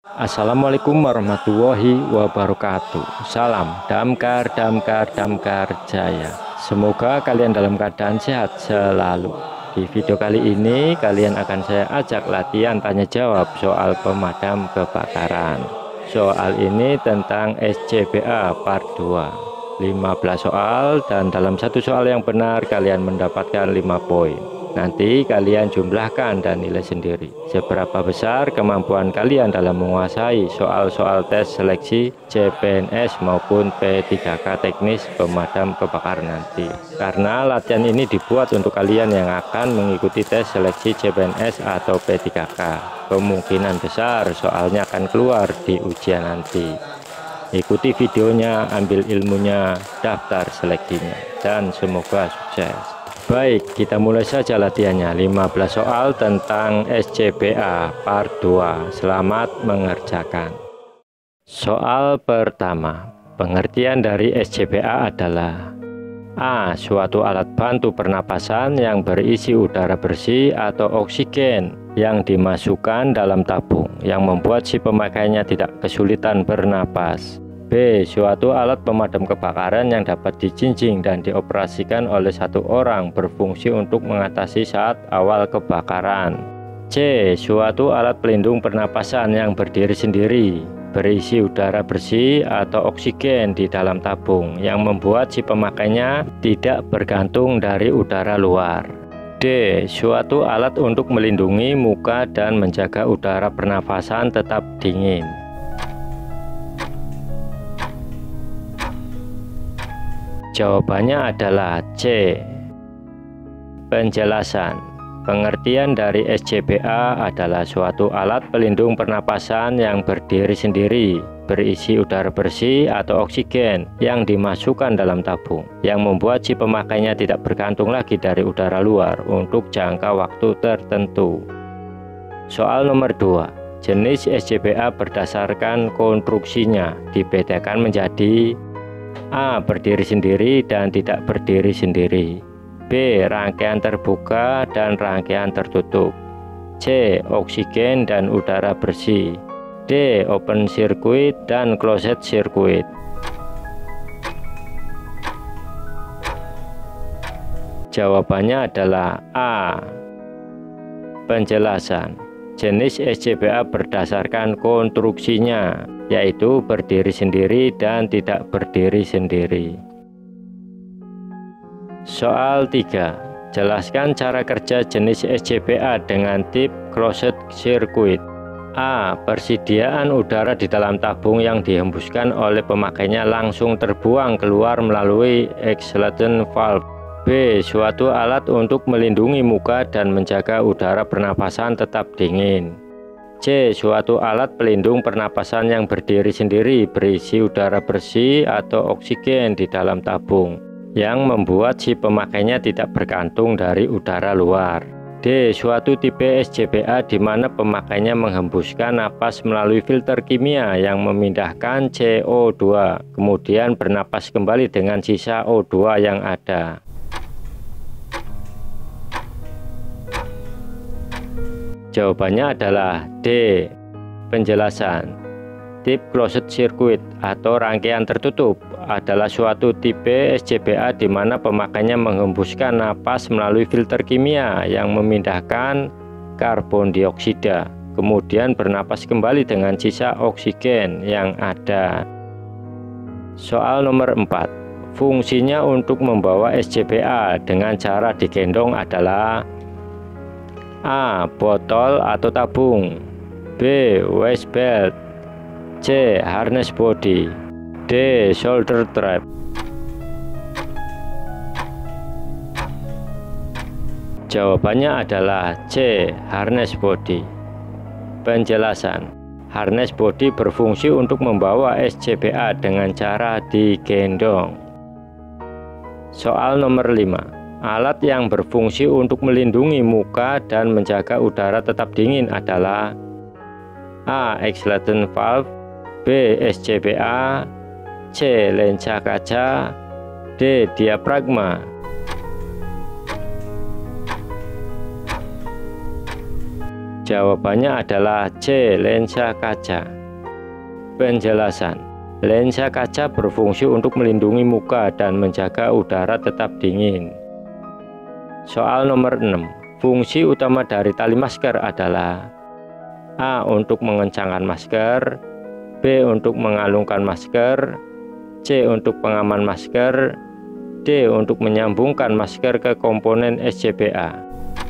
Assalamualaikum warahmatullahi wabarakatuh. Salam damkar, damkar, damkar jaya. Semoga kalian dalam keadaan sehat selalu. Di video kali ini kalian akan saya ajak latihan tanya jawab soal pemadam kebakaran. Soal ini tentang SCBA part 2. 15 soal dan dalam satu soal yang benar kalian mendapatkan 5 poin. Nanti kalian jumlahkan dan nilai sendiri seberapa besar kemampuan kalian dalam menguasai soal-soal tes seleksi CPNS maupun P3K teknis pemadam kebakaran nanti. Karena latihan ini dibuat untuk kalian yang akan mengikuti tes seleksi CPNS atau P3K. Kemungkinan besar soalnya akan keluar di ujian nanti. Ikuti videonya, ambil ilmunya, daftar seleksinya, dan semoga sukses. Baik, kita mulai saja latihannya. 15 soal tentang SCBA part 2. Selamat mengerjakan. Soal pertama, pengertian dari SCBA adalah: A. Suatu alat bantu pernapasan yang berisi udara bersih atau oksigen yang dimasukkan dalam tabung yang membuat si pemakainya tidak kesulitan bernapas. B. Suatu alat pemadam kebakaran yang dapat dijinjing dan dioperasikan oleh satu orang, berfungsi untuk mengatasi saat awal kebakaran. C. Suatu alat pelindung pernapasan yang berdiri sendiri, berisi udara bersih atau oksigen di dalam tabung yang membuat si pemakainya tidak bergantung dari udara luar. D. Suatu alat untuk melindungi muka dan menjaga udara pernafasan tetap dingin. Jawabannya adalah C. Penjelasan. Pengertian dari SCBA adalah suatu alat pelindung pernapasan yang berdiri sendiri, berisi udara bersih atau oksigen yang dimasukkan dalam tabung, yang membuat si pemakainya tidak bergantung lagi dari udara luar untuk jangka waktu tertentu. Soal nomor 2. Jenis SCBA berdasarkan konstruksinya dibedakan menjadi: A. Berdiri sendiri dan tidak berdiri sendiri. B. Rangkaian terbuka dan rangkaian tertutup. C. Oksigen dan udara bersih. D. Open circuit dan closed circuit. Jawabannya adalah A. Penjelasan. Jenis SCBA berdasarkan konstruksinya, yaitu berdiri sendiri dan tidak berdiri sendiri. Soal 3. Jelaskan cara kerja jenis SCBA dengan tip closed circuit. A. Persediaan udara di dalam tabung yang dihembuskan oleh pemakainya langsung terbuang keluar melalui exhalation valve. B. Suatu alat untuk melindungi muka dan menjaga udara pernapasan tetap dingin. C. Suatu alat pelindung pernapasan yang berdiri sendiri, berisi udara bersih atau oksigen di dalam tabung yang membuat si pemakainya tidak bergantung dari udara luar. D. Suatu tipe SCBA di mana pemakainya menghembuskan napas melalui filter kimia yang memindahkan CO2, kemudian bernapas kembali dengan sisa O2 yang ada. Jawabannya adalah D. Penjelasan. Tip closed circuit atau rangkaian tertutup adalah suatu tipe SCBA di mana pemakainya menghembuskan napas melalui filter kimia yang memindahkan karbon dioksida, kemudian bernapas kembali dengan sisa oksigen yang ada. Soal nomor 4. Fungsinya untuk membawa SCBA dengan cara digendong adalah: A. Botol atau tabung. B. Waist belt. C. Harness body. D. Shoulder strap. Jawabannya adalah C. Harness body. Penjelasan. Harness body berfungsi untuk membawa SCBA dengan cara digendong. Soal nomor 5. Alat yang berfungsi untuk melindungi muka dan menjaga udara tetap dingin adalah: A. Exhalation valve. B. SCBA. C. Lensa kaca. D. Diafragma. Jawabannya adalah C. Lensa kaca. Penjelasan. Lensa kaca berfungsi untuk melindungi muka dan menjaga udara tetap dingin. Soal nomor 6. Fungsi utama dari tali masker adalah A. Untuk mengencangkan masker, B. Untuk mengalungkan masker, C. Untuk pengaman masker, D. Untuk menyambungkan masker ke komponen SCBA.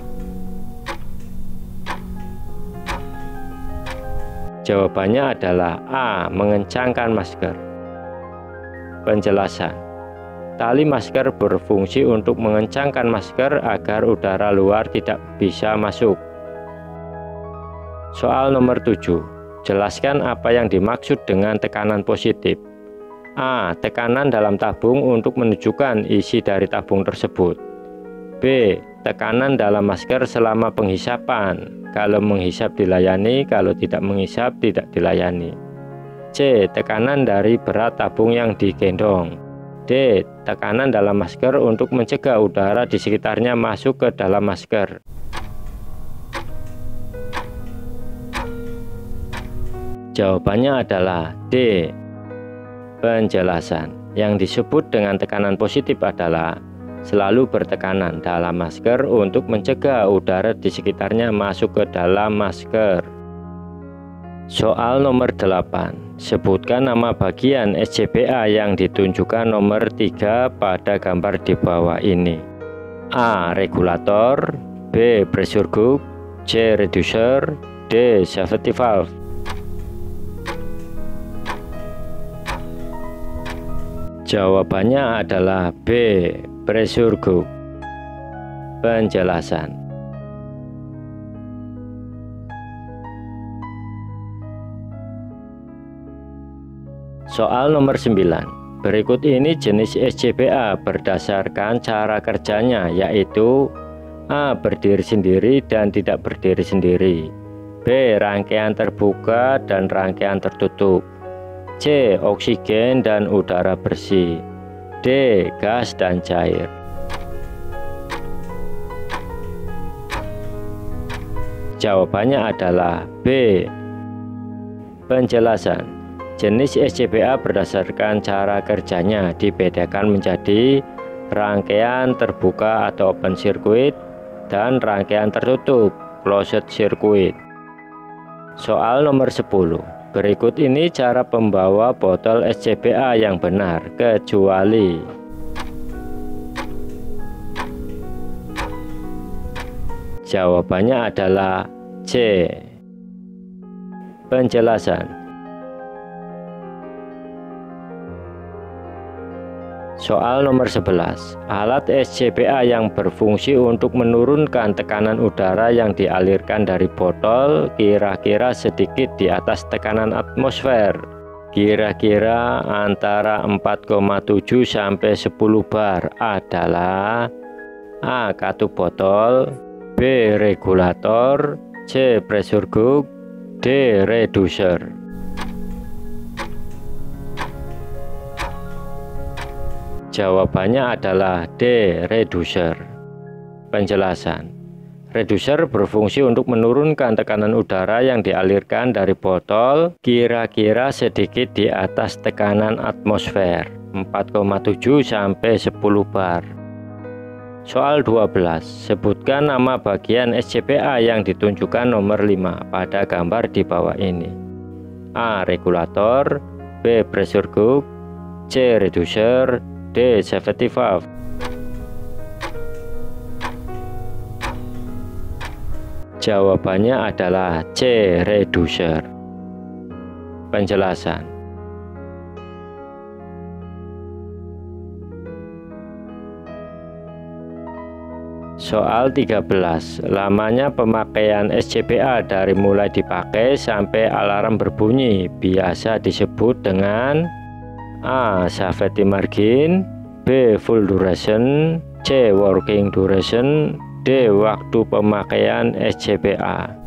Jawabannya adalah A. Mengencangkan masker. Penjelasan. Tali masker berfungsi untuk mengencangkan masker agar udara luar tidak bisa masuk. Soal nomor 7. Jelaskan apa yang dimaksud dengan tekanan positif. A. Tekanan dalam tabung untuk menunjukkan isi dari tabung tersebut. B. Tekanan dalam masker selama penghisapan. Kalau menghisap dilayani, kalau tidak menghisap tidak dilayani. C. Tekanan dari berat tabung yang digendong. D. Tekanan dalam masker untuk mencegah udara di sekitarnya masuk ke dalam masker. Jawabannya adalah D. Penjelasan. Yang disebut dengan tekanan positif adalah selalu bertekanan dalam masker untuk mencegah udara di sekitarnya masuk ke dalam masker. Soal nomor 8. Sebutkan nama bagian SCBA yang ditunjukkan nomor 3 pada gambar di bawah ini. A. Regulator, B. Pressure gauge, C. Reducer, D. Safety valve. Jawabannya adalah B. Pressure gauge. Penjelasan. Soal nomor 9. Berikut ini jenis SCBA berdasarkan cara kerjanya, yaitu A. Berdiri sendiri dan tidak berdiri sendiri, B. Rangkaian terbuka dan rangkaian tertutup, C. Oksigen dan udara bersih, D. Gas dan cair. Jawabannya adalah B. Penjelasan. Jenis SCBA berdasarkan cara kerjanya dibedakan menjadi rangkaian terbuka atau open circuit dan rangkaian tertutup closed circuit. Soal nomor 10. Berikut ini cara membawa botol SCBA yang benar, kecuali jawabannya adalah C. Penjelasan. Soal nomor 11. Alat SCBA yang berfungsi untuk menurunkan tekanan udara yang dialirkan dari botol kira-kira sedikit di atas tekanan atmosfer, kira-kira antara 4,7 sampai 10 bar adalah A. Katup botol, B. Regulator, C. Pressure gauge, D. Reducer. Jawabannya adalah D. Reducer. Penjelasan. Reducer berfungsi untuk menurunkan tekanan udara yang dialirkan dari botol kira-kira sedikit di atas tekanan atmosfer, 4,7 sampai 10 bar. Soal 12. Sebutkan nama bagian SCBA yang ditunjukkan nomor 5 pada gambar di bawah ini. A. Regulator, B. Pressure gauge, C. Reducer, D. Safety valve. Jawabannya adalah C. Reducer. Penjelasan. Soal 13. Lamanya pemakaian SCBA dari mulai dipakai sampai alarm berbunyi biasa disebut dengan A. Safety margin, B. Full duration, C. Working duration, D. Waktu pemakaian SCBA.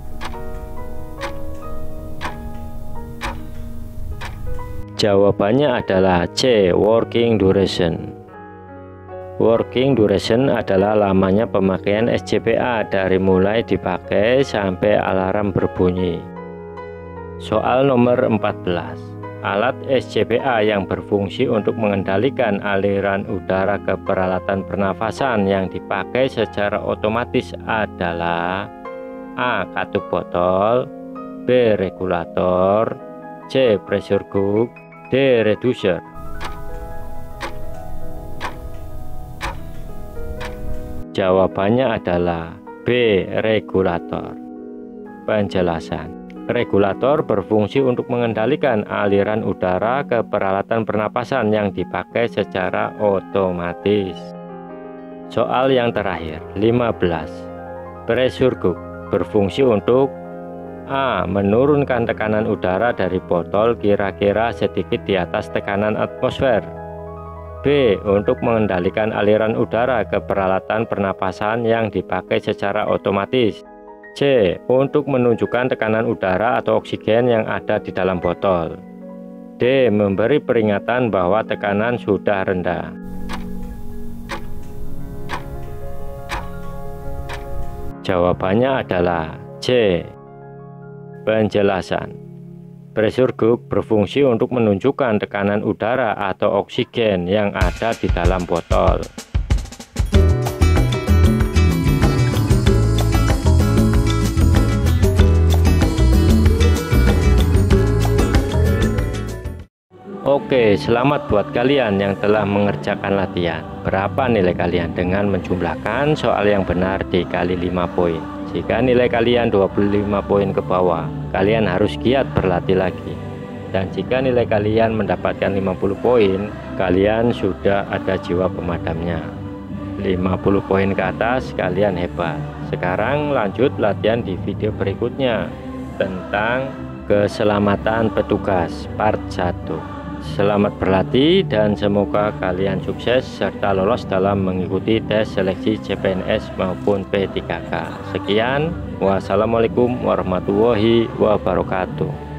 Jawabannya adalah C. Working duration. Working duration adalah lamanya pemakaian SJPA dari mulai dipakai sampai alarm berbunyi. Soal nomor 14. Alat SJPA yang berfungsi untuk mengendalikan aliran udara ke peralatan pernafasan yang dipakai secara otomatis adalah A. Katup botol, B. Regulator, C. Pressure gauge, D. Reducer. Jawabannya adalah B. Regulator. Penjelasan. Regulator berfungsi untuk mengendalikan aliran udara ke peralatan pernapasan yang dipakai secara otomatis. Soal yang terakhir, 15. Pressure gauge berfungsi untuk A. Menurunkan tekanan udara dari botol kira-kira sedikit di atas tekanan atmosfer. B. Untuk mengendalikan aliran udara ke peralatan pernapasan yang dipakai secara otomatis. C. Untuk menunjukkan tekanan udara atau oksigen yang ada di dalam botol. D. Memberi peringatan bahwa tekanan sudah rendah. Jawabannya adalah C. Penjelasan. Pressure gauge berfungsi untuk menunjukkan tekanan udara atau oksigen yang ada di dalam botol. Oke, selamat buat kalian yang telah mengerjakan latihan. Berapa nilai kalian dengan menjumlahkan soal yang benar dikali 5 poin? Jika nilai kalian 25 poin ke bawah, kalian harus giat berlatih lagi. Dan jika nilai kalian mendapatkan 50 poin, kalian sudah ada jiwa pemadamnya. 50 poin ke atas, kalian hebat. Sekarang lanjut latihan di video berikutnya tentang keselamatan petugas part 1. Selamat berlatih dan semoga kalian sukses serta lolos dalam mengikuti tes seleksi CPNS maupun P3K. Sekian, wassalamualaikum warahmatullahi wabarakatuh.